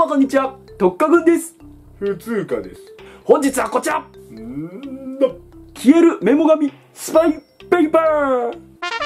もこんにちは、特化軍です。 普通科です。 本日はこちら、消えるメモ紙スパイペーパー。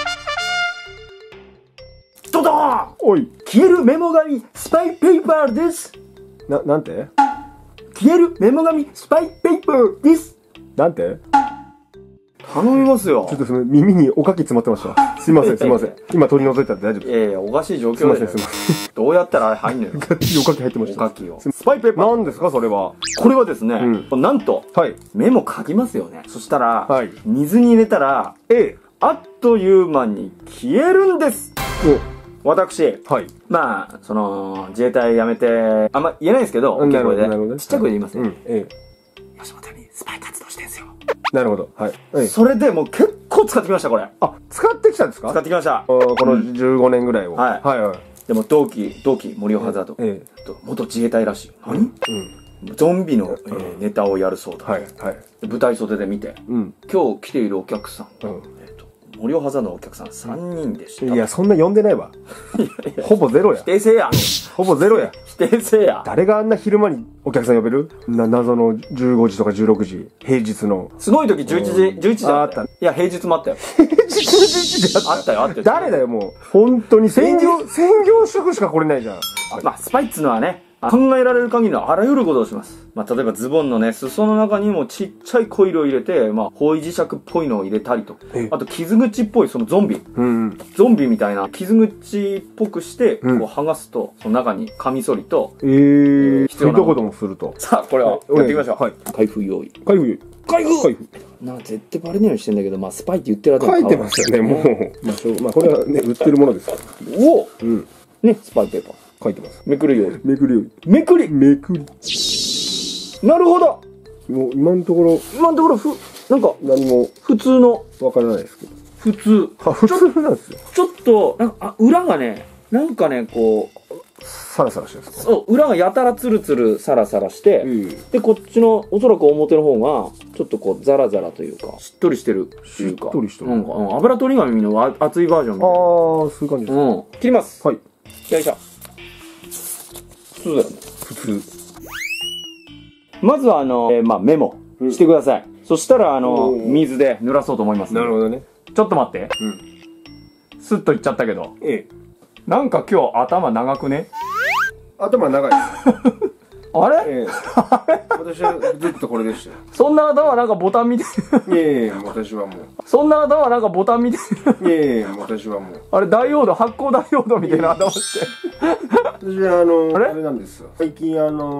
ドドーン。 おい、 消えるメモ紙スパイペーパーです。 なんて消えるメモ紙スパイペーパーです。 なんて頼みますよ。 ちょっとその耳におかき詰まってました。すいません、すいません。今取り除いたんで大丈夫です。 おかしい状況すいません、すいません。 どうやったらあれ入んのよ。 がっつりおかき入ってました。 おかきを。スパイペーパー。 何ですか、それは。 これはですね、なんと、 はい。 メモ書きますよね。そしたら、 はい水に入れたら、あっという間に消えるんです。私、 はい。 まあ、自衛隊辞めて、あんま言えないんですけど、大きい声で。ちっちゃい声で言いますね。吉本にスパイ活動してんすよ。 なるほど。はい。 それでもう結構使ってきました、これ。 あ、使ってきたんですか？ 使ってきました。 この15年ぐらいを。 はい。 はいはい。 でも同期、森尾ハザード。元自衛隊らしい。何？ゾンビのネタをやるそうだ。 はい。はい。 舞台袖で見て、今日来ているお客さん、森尾ハザードのお客さん3人でした。 いや、そんな呼んでないわ。ほぼゼロや。 否定せや。 ほぼゼロや。 否定せや。 誰があんな昼間にお客さん呼べる？謎の15時とか16時、平日の。 すごい時11時だった。いや、平日もあったよ。 平日11時あったよ、あったよ。 誰だよ、もう。本当に専業職しか来れないじゃん。 まあ、スパイっつうのはね、考えられる限りのあらゆることをします。まあ、例えばズボンのね、裾の中にもちっちゃいコイルを入れて、まあ、方位磁石っぽいのを入れたりと。あと、傷口っぽい、そのゾンビ。ゾンビみたいな傷口っぽくして、こう剥がすと、その中にカミソリと、 必要なこともすると。 さあ、これは、やっていきましょう。はい。開封用意。開封絶対バレないようにしてんだけど、まあ、スパイって言ってる書いてますよね、もう。まあ、これはね、売ってるものですから。 おおね、スパイペーパー。 書いてます。 めくるように。 めくるように。 めくりなるほど。 もう今のところなんか、 何も普通の。 わからないですけど。 普通なんですよ。ちょっと、裏がね、なんかね、こう、 サラサラしてるんですか？ そう、裏がやたらツルツルサラサラして、で、こっちの、おそらく表の方が、ちょっとこう、ザラザラというか、しっとりしてるっていうか。 しっとりしてる。 なんか、油取り紙の厚いバージョンみたいな。 そういう感じです。 切ります。 はい。 よいしょ。普通だよね。 普通。 まずはまあ、メモしてください。そしたら水で濡らそうと思います。 なるほどね。 ちょっと待って。スッといっちゃったけど。なんか今日頭長くね？ 頭長い。 あれ？ 私はずっとこれでした。 そんな頭なんかボタンみたい。 いやいや、私はもう。 そんな頭なんかボタンみたい。 いやいや、私はもう。 あれ、ダイオード、発光ダイオードみたいな頭して。 私はあれなんですよ。最近ラン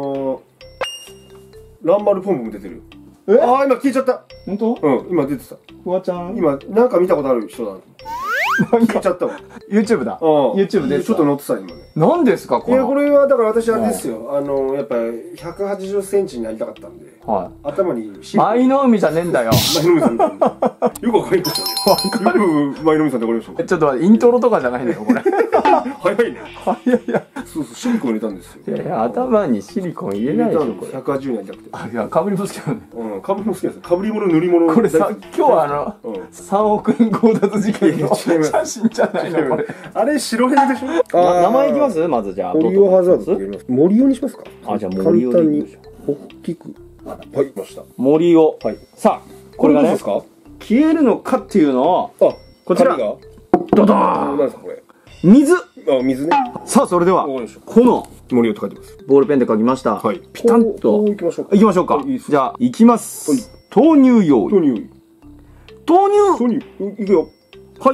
バルポンプも出てる。今消えちゃった。 本当？ 今出てた。 フワちゃん。 今、なんか見たことある人だ。消えちゃったわ。 YouTube だ。YouTube です。 ちょっと載ってた、今ね。 何ですか、これ。 いや、これは、だから私あれですよ。やっぱ180センチになりたかったんで。頭に。 舞の海じゃねえんだよ。 舞の海さんみたいな。よくわかりましたね。よく舞の海さんってわかりましたね。 ちょっと待って、イントロとかじゃないんだよ、これ。 早いね。 早いや。 そう、シリコン入れたんですよ。 いや、頭にシリコン入れないでしょ、これ。 180になりたくて。 いや、かぶりも好きなんだよ。 かぶりも好きなんですよ。かぶり物、塗り物。 これさ、今日は3億円強奪事件の写真じゃないの、これ。 あれ、白ヘルでしょ？ 名前いきます？まずじゃあ。 森尾ハザードって言います。森尾にしますか？ じゃあ森尾でいきましょう。 大きく。はい、ました。 森尾。さあ、これがね、 ですか？ 消えるのかっていうのを、こちら。ドドーン！ 何ですか、これ。 水！ 水ね。 さあ、それでは、この、 森尾と書いてます。 ボールペンで書きました。はい。ピタッと。 行きましょうか。 行きましょうか。じゃあ、行きます。豆乳用意。豆乳いくよ。 はい。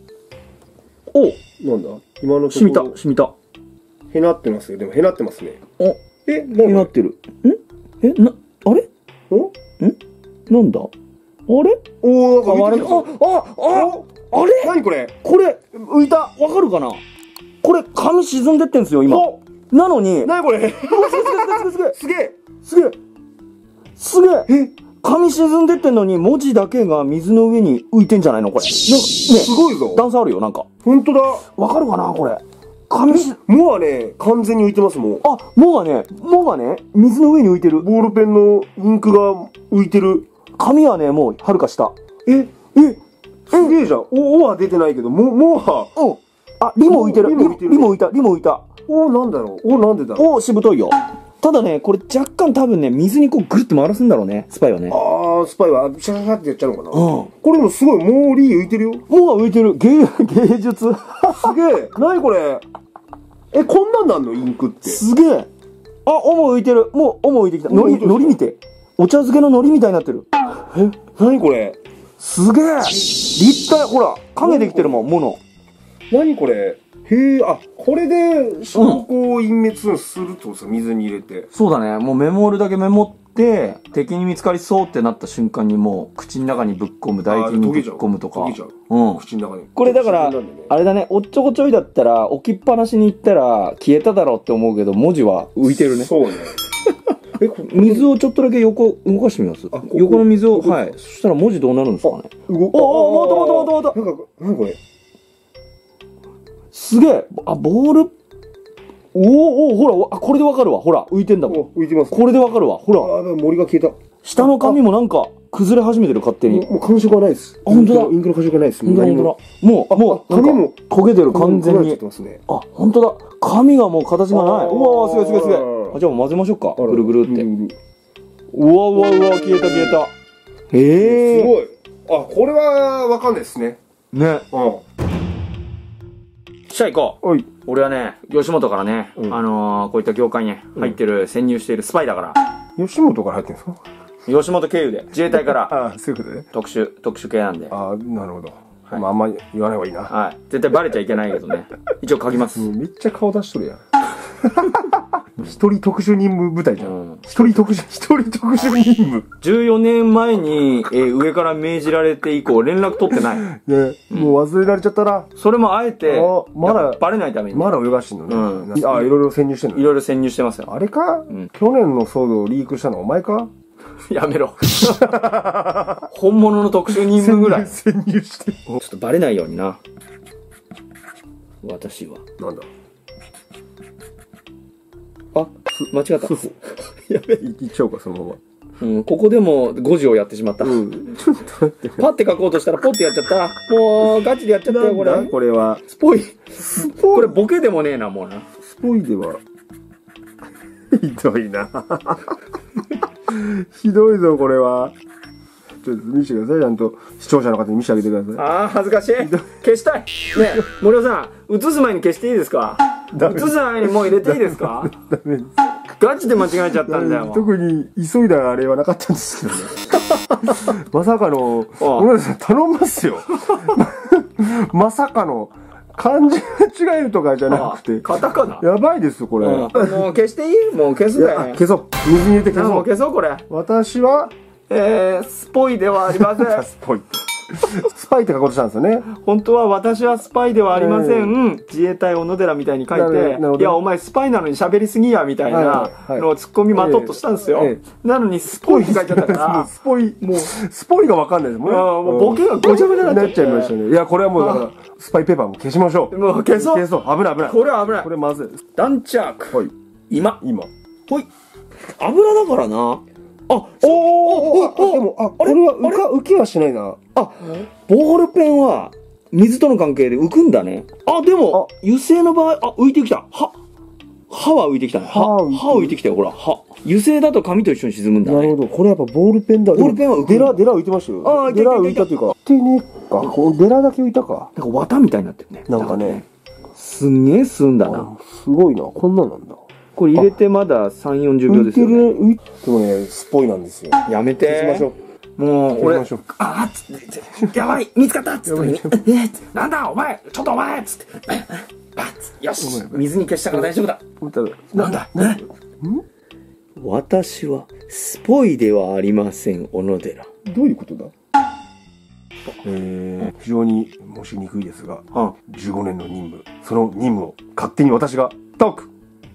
なんだ今の染みた。 へなってますよ。でもへなってますね。 へなってる。あれなんだあれあれ何これこれ、浮いた。わかるかなこれ、紙沈んでってんすよ、今。なのに。 何これすげえ紙沈んでってんのに、文字だけが水の上に浮いてんじゃないのこれ。 すごいぞ。 段差あるよ、なんか。 ほんとだ。 わかるかなこれ。 もはね、完全に浮いてます、もう。 もがね、水の上に浮いてる。 ボールペンのインクが浮いてる。 紙はね、もう、はるか下。 すげえじゃん。おは出てないけど、もは。 リも浮いてる。リも浮いた。 おなんだろう。おなんでだろう。 おしぶといよ。ただね、これ若干多分ね、水にこうぐるっと回らすんだろうね、スパイはね。 ああ、スパイはシャシャシャってやっちゃうのかな。うん。これでもすごい、モーリー浮いてるよ。 もう浮いてる。芸術。すげえ。なにこれ。こんなんなんのインクって。 すげえ。あ、もう浮いてる。もう浮いてきた。海苔見て。お茶漬けの海苔みたいになってる。 なにこれ。 すげえ。立体、ほら、影できてるもん、もの。 なにこれ。へえ、あ、これで証拠を隠滅するってことですか、水に入れて。 そうだね。もうメモるだけメモって、敵に見つかりそうってなった瞬間にもう、口の中にぶっ込む、唾液にぶっ込むとか。 うん。口の中に。 これだから、あれだね、おっちょこちょいだったら、置きっぱなしに行ったら、消えただろうって思うけど、文字は浮いてるね。 そうね。 水をちょっとだけ横、動かしてみます。横の水を、はい。そしたら文字どうなるんですかね。また。 なんかこれ。 すげえ。あ、ボール。ほら、これでわかるわ。ほら、浮いてんだもん。 浮いてます。 これでわかるわ。ほら。 森が消えた。 下の紙もなんか、崩れ始めてる、勝手に。 もう感触がないです。 あ、ほんとだ。 インクの感触がないです。 ほんとだ。もう、紙も焦げてる、完全に。あ、ほんとだ。紙がもう形がない。うわー、すげえ。じゃあもう混ぜましょうか。ぐるぐるって。うわ、消えた。 すごい。あ、これはわかんないですね。 ね。じゃあ行こう。俺はね、吉本からね、こういった業界に入ってる、潜入しているスパイだから。 吉本から入ってるんですか？ 吉本経由で、自衛隊から。 ああ、そういうことね。 特殊系なんで。 ああ、なるほど。まあ、あんま言わない方がいいな。 はい。絶対バレちゃいけないけどね。一応書きます。 めっちゃ顔出しとるやん。一人特殊任務部隊じゃん。一人特殊任務。 14年前に、上から命じられて以降、連絡取ってない。 ね、もう忘れられちゃったな。 それもあえて、 まだバレないために。 まだ泳がしてんのね。ああ、いろいろ潜入してんの。 いろいろ潜入してますよ。 あれか去年の騒動をリークしたのお前か？ やめろ。本物の特殊任務ぐらい。 潜入して。 ちょっとバレないようにな。私は。 なんだ？ あ、間違った。 やべえ、いっちゃおうか、そのまま。ここでも5時をやってしまった。ちょっと待って。パッて書こうとしたらポッてやっちゃった。もう、ガチでやっちゃったよ、これ。 これは。 スポイ。これボケでもねえな、もうな。 スポイでは。ひどいな。ひどいぞ、これは。ちょっと見せてください、ちゃんと。視聴者の方に見せてあげてください。 ああ、恥ずかしい。消したい。ねえ、森尾さん、映す前に消していいですか？映す前にもう入れていいですか？ ダメです。 ガチで間違えちゃったんだよ。 特に急いだあれはなかったんですけどね。まさかの、ごめんなさい、頼みますよ。まさかの、漢字が違えるとかじゃなくて。 カタカナ。 やばいですよ、これ。 もう消していい？もう消すね。 消そう。水に入れて消そう。 もう消そう、これ。 私は、 スポイではありません。 スポイ。スパイって書こうとしたんですよね。 本当は私はスパイではありません。自衛隊小野寺みたいに書いて、いや、お前スパイなのに喋りすぎや、みたいなのをツッコミまとっとしたんですよ。なのにスポイって書いちゃったから。 スポイがわかんないですもんね。 もうボケがごちゃごちゃになっちゃいましたね。 いや、これはもうだから、スパイペーパーも消しましょう。 もう消そう。 消そう。危ない。 これは危ない。 これまずい。 ダンチャーク。 はい。 今。 ほい。 油だからな。 でも、これは浮きはしないな。 ボールペンは、水との関係で浮くんだね。でも、油性の場合、浮いてきた。歯は浮いてきたね。歯浮いてきたよ、ほら、歯。油性だと紙と一緒に沈むんだね。 なるほど。これやっぱボールペンだ。 ボールペンは浮く。 デラ浮いてましたよ。デラ浮いたというか。ってねえか。デラだけ浮いたか。 なんか綿みたいになってるね。 なんかね。 すんげえ吸うんだな。 すごいな。こんなんなんだ。 これ入れてまだ3、40秒ですよね。 でもね、スポイなんですよ。 やめて。 消しましょう。もう、俺、 やばい見つかったっつって。なんだお前ちょっとお前つって。よし水に消したから大丈夫だ。なんだ私はスポイではありません、小野寺。 どういうことだ？非常に申しにくいですが、15年の任務、その任務を勝手に私が解く。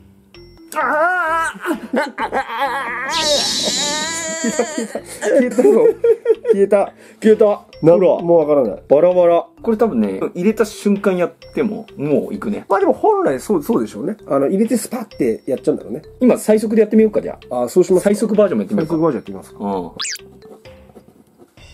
消えたぞ。消えた。もうわからない。 バラバラ。これ多分ね、入れた瞬間やっても、もういくね。 まあでも本来そうでしょうね。入れてスパッてやっちゃうんだろうね。 今最速でやってみようか、じゃあ。 そうします。 最速バージョンもやってみようか。 最速バージョンやってみますか。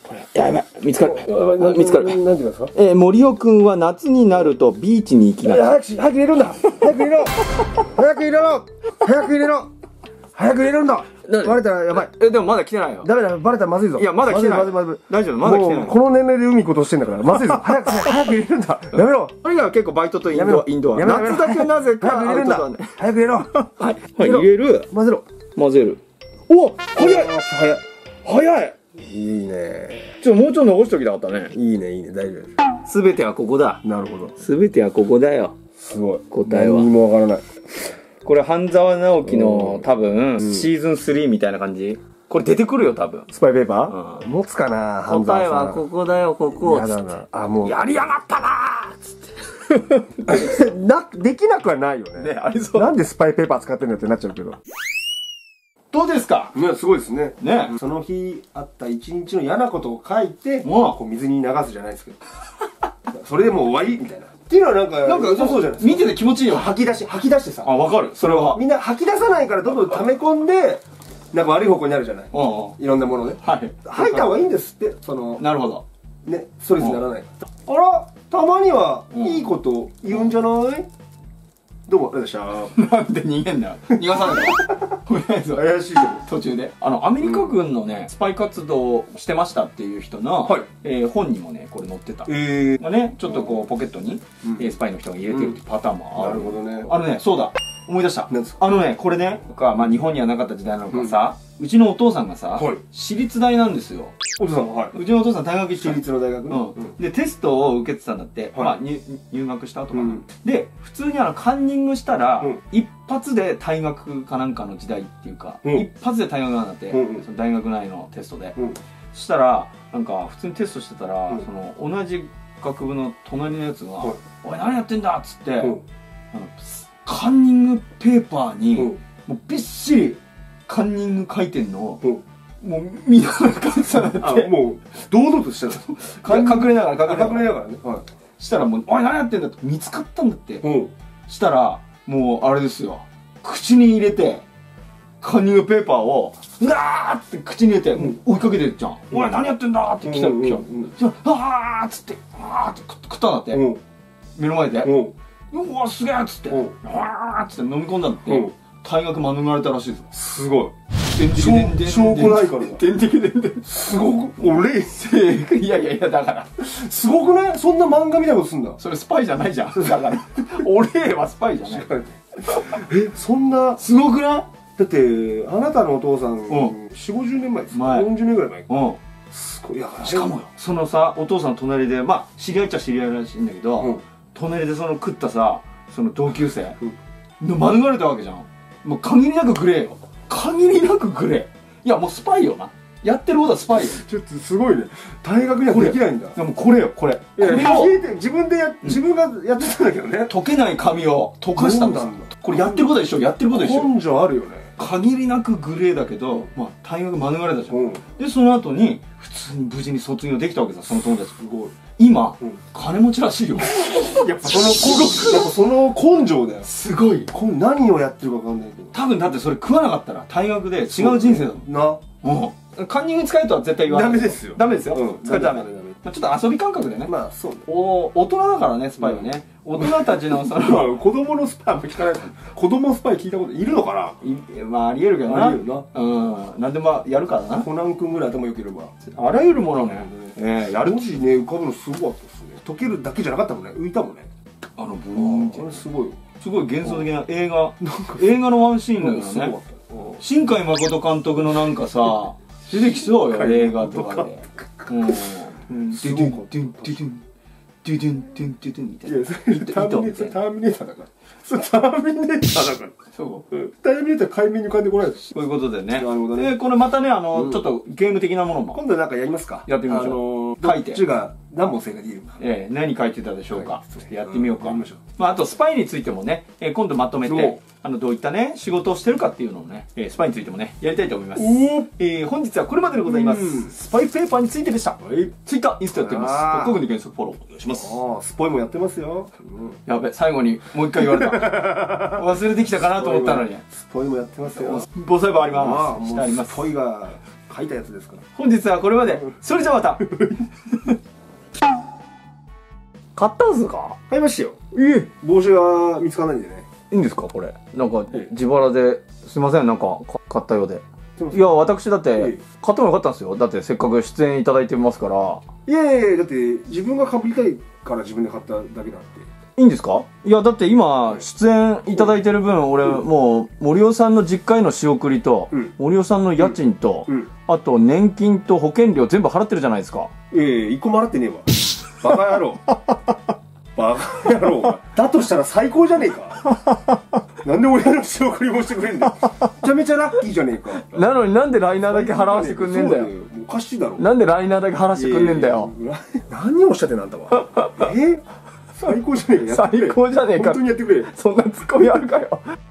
これ、やばい、見つかる。見つかる。 なんて言うんですか？ 森尾くんは夏になるとビーチに行きがち。 早く入れるんだ。早く入れろ。早く入れろ。早く入れろ。早く入れるんだ。バレたらやばい。 でもまだ来てないよ。 ダメだ、バレたらまずいぞ。 いや、まだ来てない。大丈夫、まだ来てない。 この年齢で海行こうとしてんだから、まずいぞ。早く入れるんだ。やめろ。 それが結構バイトとインドア。夏だけなぜか入れるんだ。早く入れろ。 はい、入れる。 混ぜろ。 混ぜる。お、早い。早い。 いいね。 もうちょい残しときたかったね。 いいね、いいね、大丈夫です。 すべてはここだ。 なるほど。 すべてはここだよ。 すごい。 答えは。 何もわからない。 これ、半沢直樹の多分、シーズン3みたいな感じ。これ出てくるよ、多分。 スパイペーパー持つかな、半沢さん。 答えはここだよ、ここ。 やだな。あ、もう。 やりやがったなーつって。 できなくはないよね。 ね、ありそう。 なんでスパイペーパー使ってんのってなっちゃうけど。 どうですか？ ね、すごいですね。 ね。 その日あった一日の嫌なことを書いて、 こう水に流すじゃないですけど。それでもう終わりみたいな。っていうのはなんか良さそうじゃないですか。 見てて気持ちいいよ。 吐き出してさ。 あ、わかる。それは。 みんな吐き出さないからどんどん溜め込んで、なんか悪い方向になるじゃない。いろんなものね。はい。吐いた方がいいんですって、 なるほど。 ね、ストレスにならない。あら、たまにはいいこと言うんじゃない？どうも、ありがとうございました。 なんで逃げんだよ。逃がさないの。 怪しいけど。 途中で。アメリカ軍のね、スパイ活動してましたっていう人の、本にもね、これ載ってた。まあね、ちょっとこう、ポケットに、スパイの人が入れてるっていうパターンもある。 なるほどね。 そうだ。思い出した。これね、まあ日本にはなかった時代なのかさ、うちのお父さんがさ、私立大なんですよ。 お父さんは、 うちのお父さん大学行って私立の大学で、テストを受けてたんだって、まあ入学した後かな。で、普通にカンニングしたら、一発で退学かなんかの時代っていうか、一発で退学なんだって、その大学内のテストで。そしたら、なんか普通にテストしてたら、同じ学部の隣のやつが、おい何やってんだっつって、カンニングペーパーに、もうびっしりカンニング書いてんのを、もう見ながら書いてたんだって。 もう堂々としてた。 隠れながらね。 したらもう、おい何やってんだって見つかったんだって。したら、もうあれですよ。口に入れて、カンニングペーパーを、うわーって口に入れて、追いかけてるじゃん。おい何やってんだって来た。あーっつって、あーって食ったんだって。目の前で。うわすげえっつって、わーっつって飲み込んだんだって、退学免れたらしいです。 すごい。 証拠ないからだ。 でんてけでんでん。 すごく、俺、 いやいやいや、だから。 すごくない？そんな漫画みたいなことすんだ。 それスパイじゃないじゃん。だから。俺はスパイじゃない。 そんな。 すごくない？ だって、あなたのお父さん、4、50年前です。40年ぐらい前。すごい。 しかもよ、そのさ、お父さんの隣で、まあ、知り合いっちゃ知り合いらしいんだけど、隣で食ったさ、その同級生、免れたわけじゃん。もう限りなくグレーよ。限りなくグレー。いや、もうスパイよな。やってることはスパイよ。 ちょっとすごいね。大学にはできないんだ。 でもこれよ、これ。 自分がやってたんだけどね。 溶けない紙を溶かしたんだ。これやってること一緒、やってること一緒。 根性あるよね。 限りなくグレーだけど、まあ、退学免れたじゃん。で、その後に、普通に無事に卒業できたわけさ、その友達。すごい。今、金持ちらしいよ。 やっぱその根性だよ。 すごい。 何をやってるか分かんないけど。 多分だってそれ食わなかったら、退学で違う人生だもん。カンニング使えとは絶対言わない。 ダメですよ。 ダメですよ。使っちゃダメ。ちょっと遊び感覚でね。 まあ、そうね。 大人だからね、スパイはね。大人たちのその。子供のスパイも聞かない。子供スパイ聞いたこといるのかな？ まあ、あり得るけどな。 あり得るな。なんでもやるからな。 コナン君ぐらい頭良ければ。 あらゆるものね。 やる文字ね、浮かぶのすごかったですね。溶けるだけじゃなかったもんね。浮いたもんね。 ブーンって。 あれすごいよ。 すごい幻想的な映画のワンシーンだよね。新海誠監督のなんかさ、出てきそうよ、映画とかで。デュデン、デュデン、デュデン、デュデン、デュデン、デュデンみたいな。いや、 ターミネーターだから。それターミネーターだから。そう。ターミネーター海面に浮かんでこないし。 そういうことでね。なるほどね。これまたね、ちょっとゲーム的なものも。 今度なんかやりますか？ やってみましょう。 書いて。どっちが何問正解できるか。 何書いてたでしょうか。やってみようか。まあ、あとスパイについてもね、今度まとめて、どういったね、仕事をしてるかっていうのをね、スパイについてもね、やりたいと思います。本日はこれまででございます。スパイペーパーについてでした。ツイッター、インスタやってます。各国で検索フォローお願いします。 スパイもやってますよ。 やべ、最後にもう一回言われた。忘れてきたかなと思ったのに。 スパイもやってますよ。 防災部あります。 スパイが書いたやつですから。 本日はこれまで。それじゃまた。買ったんすか？ 買いましたよ。帽子が見つからないんでね。 いいんですかこれ。なんか、自腹で、すいません、なんか、買ったようで。いや、私だって、買ってもよかったんですよ。だってせっかく出演いただいてますから。 いやいやいや、だって自分が被りたいから自分で買っただけなんで。 いいんですか？いや、だって今、出演いただいてる分、俺、もう、森尾さんの実家への仕送りと、森尾さんの家賃と、あと、年金と保険料全部払ってるじゃないですか。 一個も払ってねえわ。バカ野郎。バカ野郎。だとしたら最高じゃねえか。なんで俺の仕送りもしてくれんだよ。めちゃめちゃラッキーじゃねえか。 なのになんでライナーだけ払わせてくんねえんだよ。 おかしいだろ。 なんでライナーだけ払わせてくんねえんだよ。 何をおっしゃってんだあんたは。最高じゃねえか。 最高じゃねえか。 本当にやってくれ。 そんなツッコミあるかよ。